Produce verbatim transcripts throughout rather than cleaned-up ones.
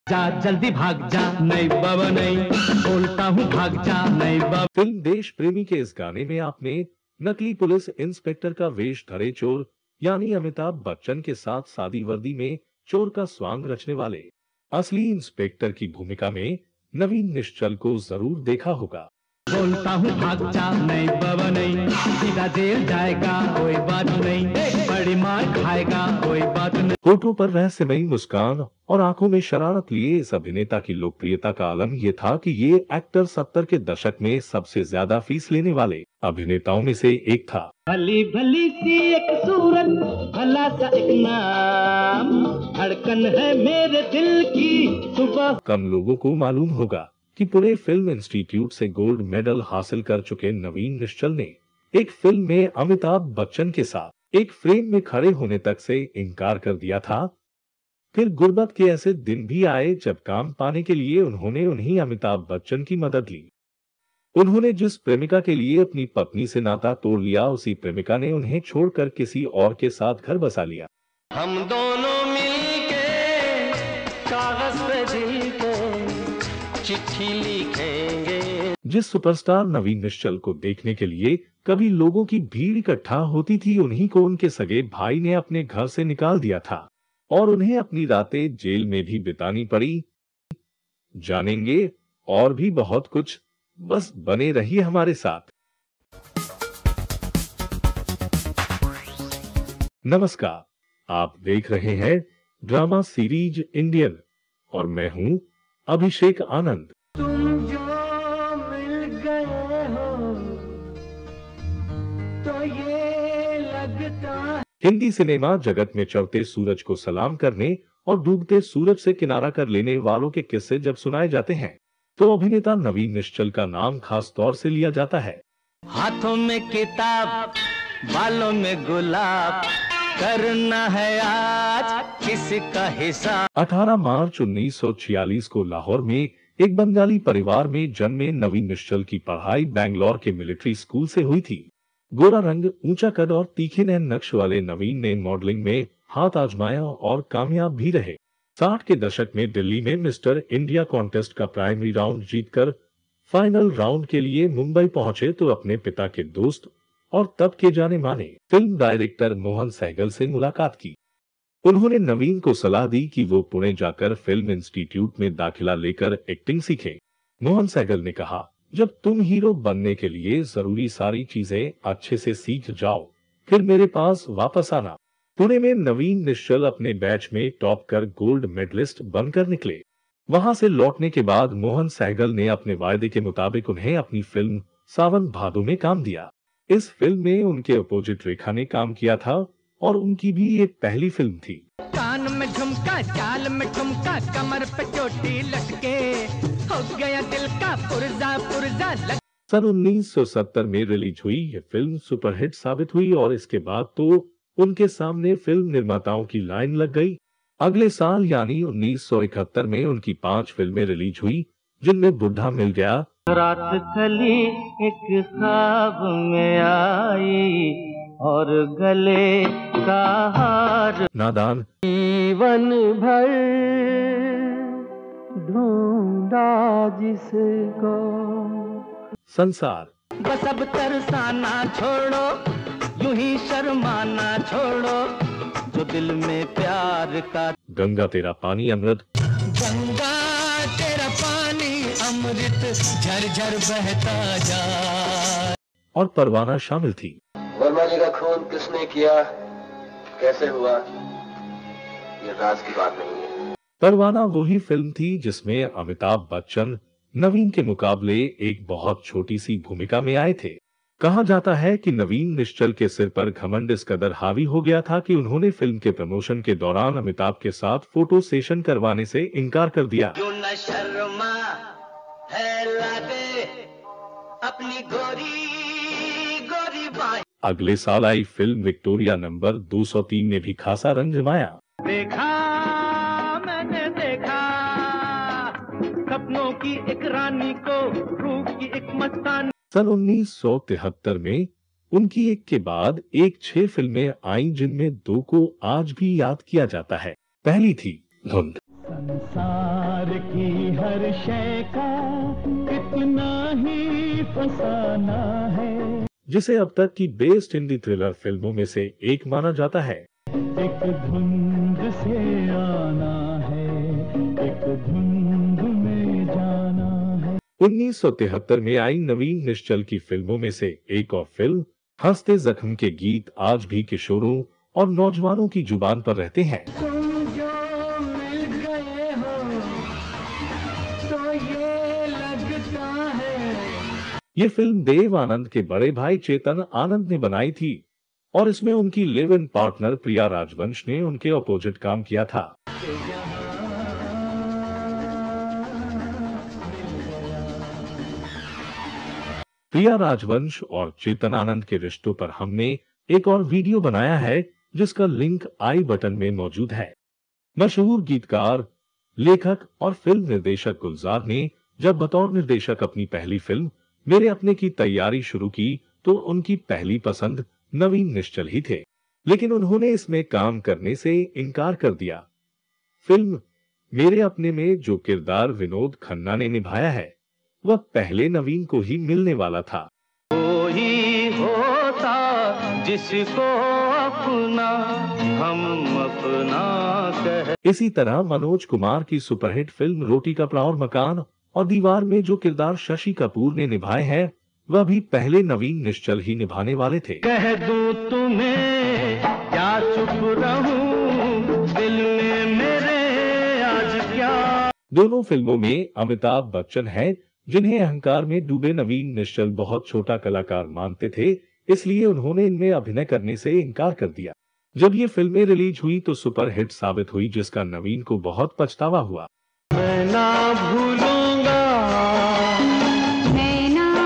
जा जल्दी भाग जा, नहीं बाबा नहीं, बोलता हूँ भाग जा, नहीं बाबा। फिल्म देश प्रेमी के इस गाने में आपने नकली पुलिस इंस्पेक्टर का वेश धरे चोर यानी अमिताभ बच्चन के साथ सादी वर्दी में चोर का स्वांग रचने वाले असली इंस्पेक्टर की भूमिका में नवीन निश्चल को जरूर देखा होगा। बोलता हूँ भाग जा, नहीं बाबा नहीं, सीधा जेल जाएगा कोई बात नहीं, बड़ी मार खाएगा कोई बात नहीं। होठों पर रहस्यमयी मुस्कान और आंखों में शरारत लिए इस अभिनेता की लोकप्रियता का आलम ये था कि ये एक्टर सत्तर के दशक में सबसे ज्यादा फीस लेने वाले अभिनेताओं में से एक था। भली भली सी एक सूरत, भला सा एक नाम, धड़कन है मेरे दिल की सुबह। कम लोगों को मालूम होगा कि पुणे फिल्म इंस्टीट्यूट से गोल्ड मेडल हासिल कर चुके नवीन निश्चल ने एक फिल्म में अमिताभ बच्चन के साथ एक फ्रेम में खड़े होने तक से इनकार कर दिया था। फिर गुर्बत के ऐसे दिन भी आए जब काम पाने के लिए उन्होंने उन्हीं अमिताभ बच्चन की मदद ली। उन्होंने जिस प्रेमिका के लिए अपनी पत्नी से नाता तोड़ लिया, उसी प्रेमिका ने उन्हें छोड़कर किसी और के साथ घर बसा लिया। हम दोनों मिलके कागज पे दिल को चिट्ठी लिखेंगे। जिस सुपरस्टार नवीन निश्चल को देखने के लिए कभी लोगों की भीड़ इकट्ठा होती थी, उन्हीं को उनके सगे भाई ने अपने घर से निकाल दिया था और उन्हें अपनी रातें जेल में भी बितानी पड़ी। जानेंगे और भी बहुत कुछ, बस बने रहिए हमारे साथ। नमस्कार, आप देख रहे हैं ड्रामा सीरीज इंडियन और मैं हूं अभिषेक आनंद। तुम जो मिल गए हो तो ये लगता है। हिंदी सिनेमा जगत में चढ़ते सूरज को सलाम करने और डूबते सूरज से किनारा कर लेने वालों के किस्से जब सुनाए जाते हैं तो अभिनेता नवीन निश्चल का नाम खास तौर से लिया जाता है। हाथों में किताब, बालों में गुलाब, करना है आज किसका हिसाब। अठारह मार्च उन्नीस सौ छियालीस को लाहौर में एक बंगाली परिवार में जन्मे नवीन निश्चल की पढ़ाई बैंगलोर के मिलिट्री स्कूल से हुई थी। गोरा रंग, ऊंचा कद और तीखे नैन नक्श वाले नवीन ने मॉडलिंग में हाथ आजमाया और कामयाब भी रहे। साठ के दशक में दिल्ली में मिस्टर इंडिया कॉन्टेस्ट का प्राइमरी राउंड जीतकर फाइनल राउंड के लिए मुंबई पहुंचे तो अपने पिता के दोस्त और तब के जाने माने फिल्म डायरेक्टर मोहन सहगल से मुलाकात की। उन्होंने नवीन को सलाह दी कि वो पुणे जाकर फिल्म इंस्टीट्यूट में दाखिला लेकर एक्टिंग सीखे। मोहन सहगल ने कहा, जब तुम हीरो बनने के लिए जरूरी सारी चीजें अच्छे से सीख जाओ फिर मेरे पास वापस आना। पुणे में नवीन निश्चल अपने बैच में टॉप कर गोल्ड मेडलिस्ट बनकर निकले। वहां से लौटने के बाद मोहन सहगल ने अपने वायदे के मुताबिक उन्हें अपनी फिल्म सावन भादो में काम दिया। इस फिल्म में उनके अपोजिट रेखा ने काम किया था और उनकी भी एक पहली फिल्म थी। कान में झुमका, चाल में ठुमका, कमर पे चोटी लटके, हो गया दिल का पुर्जा पुर्जा लग... सन उन्नीस सौ सत्तर में रिलीज हुई ये फिल्म सुपरहिट साबित हुई और इसके बाद तो उनके सामने फिल्म निर्माताओं की लाइन लग गई। अगले साल यानी उन्नीस सौ इकहत्तर में उनकी पांच फिल्में रिलीज हुई जिनमें बुढ़ा मिल गया, रात खली एक ख्वाब में आई और गले का हार, नादान, जीवन भर ढूंढा जिसको, संसार, बस अब तरसाना छोड़ो, यूं ही शर्माना छोड़ो, जो दिल में प्यार का, गंगा तेरा पानी अमृत, गंगा तेरा पानी अमृत झरझर बहता जा, और परवाना शामिल थी। वर्मा जी का खून किसने किया, कैसे हुआ, ये राज की बात नहीं है। परवाना वही फिल्म थी जिसमें अमिताभ बच्चन नवीन के मुकाबले एक बहुत छोटी सी भूमिका में आए थे। कहा जाता है कि नवीन निश्चल के सिर पर घमंड इस कदर हावी हो गया था कि उन्होंने फिल्म के प्रमोशन के दौरान अमिताभ के साथ फोटो सेशन करवाने से इनकार कर दिया। जो न शर्मा है लागे अपनी गोरी गोरी बाई। अगले साल आई फिल्म विक्टोरिया नंबर दो सौ तीन ने भी खासा रंग जमाया। देखा मैंने देखा सपनों की एक रानी को, रूप की एक मस्तानी। सन उन्नीस सौ तिहत्तर में उनकी एक के बाद एक छह फिल्में आईं जिनमें दो को आज भी याद किया जाता है। पहली थी धुंध। संसार की हर शय का कितना ही फसाना है, जिसे अब तक की बेस्ट हिंदी थ्रिलर फिल्मों में से एक माना जाता है। एक धुंध से आना है, एक धुंध में जाना है। उन्नीस सौ तिहत्तर में आई नवीन निश्चल की फिल्मों में से एक और फिल्म हंसते जख्म के गीत आज भी किशोरों और नौजवानों की जुबान पर रहते हैं। तुम जो मिल गए हो तो ये लगता है। ये फिल्म देव आनंद के बड़े भाई चेतन आनंद ने बनाई थी और इसमें उनकी लिव इन पार्टनर प्रिया राजवंश ने उनके अपोजिट काम किया था। प्रिया राजवंश और चेतन आनंद के रिश्तों पर हमने एक और वीडियो बनाया है जिसका लिंक आई बटन में मौजूद है। मशहूर गीतकार, लेखक और फिल्म निर्देशक गुलजार ने जब बतौर निर्देशक अपनी पहली फिल्म मेरे अपने की तैयारी शुरू की तो उनकी पहली पसंद नवीन निश्चल ही थे, लेकिन उन्होंने इसमें काम करने से इनकार कर दिया। फिल्म मेरे अपने में जो किरदार विनोद खन्ना ने निभाया है वह पहले नवीन को ही मिलने वाला था। कोई होता जिसको अपना हम अपना कह। इसी तरह मनोज कुमार की सुपरहिट फिल्म रोटी कपड़ा और मकान और दीवार में जो किरदार शशि कपूर ने निभाए हैं वह भी पहले नवीन निश्चल ही निभाने वाले थे। कह दूं तुम्हें क्या चुप रहूं, दिल में मेरे आज क्या। दोनों फिल्मों में अमिताभ बच्चन हैं जिन्हें अहंकार में डूबे नवीन निश्चल बहुत छोटा कलाकार मानते थे, इसलिए उन्होंने इनमें अभिनय करने से इनकार कर दिया। जब ये फिल्में रिलीज हुई तो सुपरहिट साबित हुई जिसका नवीन को बहुत पछतावा हुआ। मैं ना भूलूंगा, मैं ना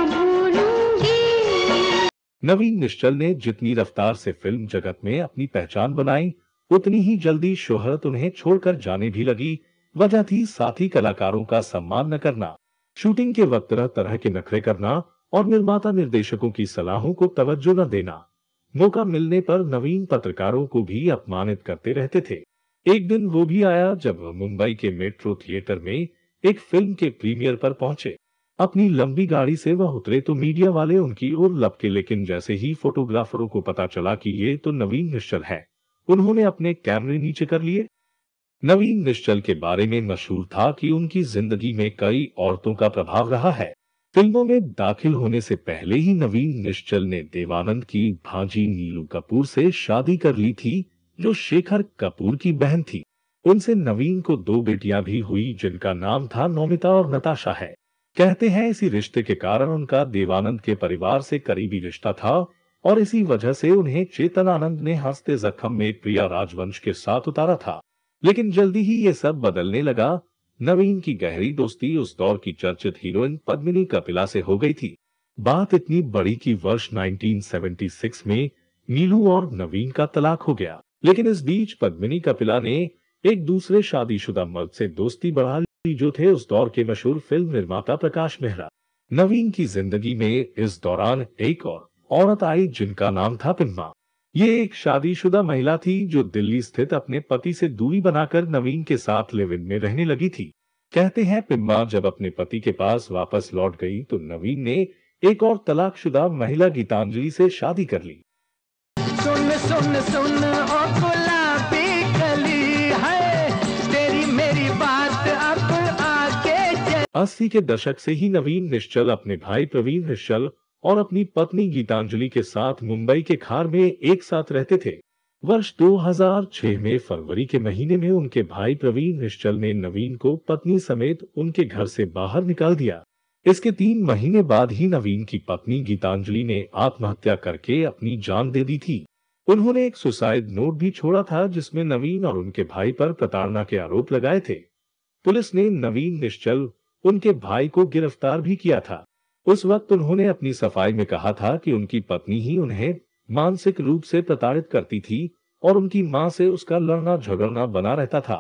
भूलूंगी। नवीन निश्चल ने जितनी रफ्तार से फिल्म जगत में अपनी पहचान बनाई उतनी ही जल्दी शोहरत उन्हें छोड़कर जाने भी लगी। वजह थी साथी कलाकारों का सम्मान न करना, शूटिंग के वक्त तरह तरह के नखरे करना और निर्माता निर्देशकों की सलाहों को तवज्जो न देना। मौका मिलने पर नवीन पत्रकारों को भी अपमानित करते रहते थे। एक दिन वो भी आया जब मुंबई के मेट्रो थिएटर में एक फिल्म के प्रीमियर पर पहुंचे। अपनी लंबी गाड़ी से वह उतरे तो मीडिया वाले उनकी ओर लपके, लेकिन जैसे ही फोटोग्राफरों को पता चला कि ये तो नवीन निश्चल है, उन्होंने अपने कैमरे नीचे कर लिए। नवीन निश्चल के बारे में मशहूर था कि उनकी जिंदगी में कई औरतों का प्रभाव रहा है। फिल्मों में दाखिल होने से पहले ही नवीन निश्चल ने देवानंद की भांजी नीलू कपूर से शादी कर ली थी जो शेखर कपूर की बहन थी। उनसे नवीन को दो बेटियां भी हुई जिनका नाम था नौमिता और नताशा है। कहते हैं इसी रिश्ते के कारण उनका देवानंद के परिवार से करीबी रिश्ता था और इसी वजह से उन्हें चेतन आनंद ने हंसते जख्म में प्रिया राजवंश के साथ उतारा था। लेकिन जल्दी ही ये सब बदलने लगा। नवीन की गहरी दोस्ती उस दौर की चर्चित हीरोइन पद्मिनी कपिला से हो गई थी। बात इतनी बड़ी कि वर्ष उन्नीस सौ छिहत्तर में नीलू और नवीन का तलाक हो गया, लेकिन इस बीच पद्मिनी कपिला ने एक दूसरे शादीशुदा मर्द से दोस्ती बढ़ा ली जो थे उस दौर के मशहूर फिल्म निर्माता प्रकाश मेहरा। नवीन की जिंदगी में इस दौरान एक और औरत आई जिनका नाम था पिम्मा। ये एक शादीशुदा महिला थी जो दिल्ली स्थित अपने पति से दूरी बनाकर नवीन के साथ लिव इन में रहने लगी थी। कहते हैं पिम्मा जब अपने पति के पास वापस लौट गई तो नवीन ने एक और तलाकशुदा महिला गीतांजलि से शादी कर ली। सुन सुन सुन ओ गुलाबी कली है, तेरी मेरी बात अब आगे। अस्सी के दशक से ही नवीन निश्चल अपने भाई प्रवीण निश्चल और अपनी पत्नी गीतांजलि के साथ मुंबई के खार में एक साथ रहते थे। वर्ष दो हज़ार छह में फरवरी के महीने में उनके भाई प्रवीण निश्चल ने नवीन को पत्नी समेत उनके घर से बाहर निकाल दिया। इसके तीन महीने बाद ही नवीन की पत्नी गीतांजलि ने आत्महत्या करके अपनी जान दे दी थी। उन्होंने एक सुसाइड नोट भी छोड़ा था जिसमें नवीन और उनके भाई पर प्रताड़ना के आरोप लगाए थे। पुलिस ने नवीन निश्चल उनके भाई को गिरफ्तार भी किया था। उस वक्त उन्होंने अपनी सफाई में कहा था कि उनकी पत्नी ही उन्हें मानसिक रूप से प्रताड़ित करती थी और उनकी मां से उसका लड़ना झगड़ना बना रहता था।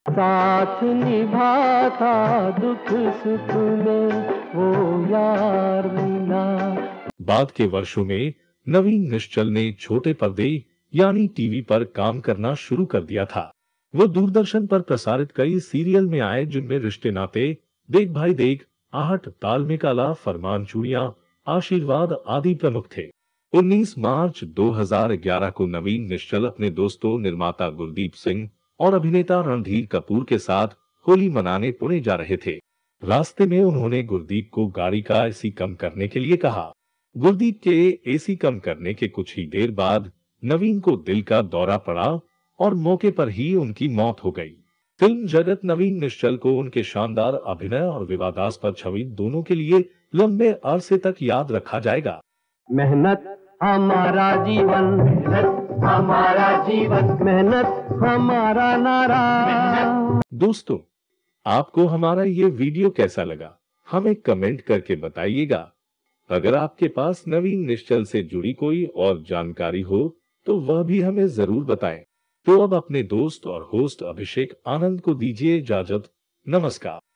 साथ निभा था दुख सुख में वो यार मिला। बाद के वर्षों में नवीन निश्चल ने छोटे पर्दे यानी टीवी पर काम करना शुरू कर दिया था। वो दूरदर्शन पर प्रसारित कई सीरियल में आए जिनमें रिश्ते नाते, देख भाई देख, आहट, ताल में काला, फरमान चूड़ियां, आशीर्वाद आदि प्रमुख थे। उन्नीस मार्च दो हज़ार ग्यारह को नवीन निश्चल अपने दोस्तों निर्माता गुरदीप सिंह और अभिनेता रणधीर कपूर के साथ होली मनाने पुणे जा रहे थे। रास्ते में उन्होंने गुरदीप को गाड़ी का एसी कम करने के लिए कहा। गुरदीप के एसी कम करने के कुछ ही देर बाद नवीन को दिल का दौरा पड़ा और मौके पर ही उनकी मौत हो गई। फिल्म जगत नवीन निश्चल को उनके शानदार अभिनय और विवादास्पद छवि दोनों के लिए लंबे अरसे तक याद रखा जाएगा। मेहनत हमारा जीवन, मेहनत हमारा जीवन, मेहनत हमारा नारा। दोस्तों, आपको हमारा ये वीडियो कैसा लगा हमें कमेंट करके बताइएगा। अगर आपके पास नवीन निश्चल से जुड़ी कोई और जानकारी हो तो वह भी हमें जरूर बताएं। तो अब अपने दोस्त और होस्ट अभिषेक आनंद को दीजिए इजाजत। नमस्कार।